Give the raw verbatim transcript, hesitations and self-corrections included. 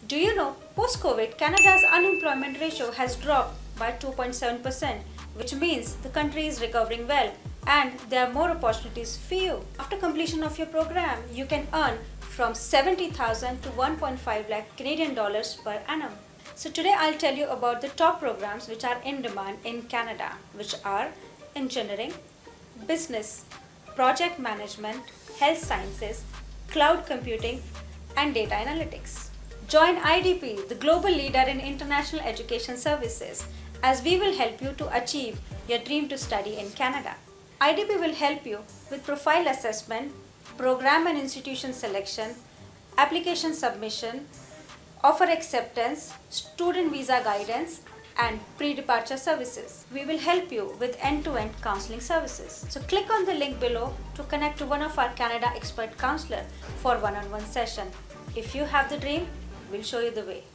Do you know, post-COVID, Canada's unemployment ratio has dropped by two point seven percent, which means the country is recovering well and there are more opportunities for you. After completion of your program, you can earn from seventy thousand to one point five lakh Canadian dollars per annum. So today I'll tell you about the top programs which are in demand in Canada, which are engineering, business, project management, health sciences, cloud computing, and data analytics. Join I D P, the global leader in international education services, as we will help you to achieve your dream to study in Canada. I D P will help you with profile assessment, program and institution selection, application submission, offer acceptance, student visa guidance, and pre-departure services. We will help you with end-to-end counseling services. So click on the link below to connect to one of our Canada expert counselor for one-on-one session. If you have the dream, we'll show you the way.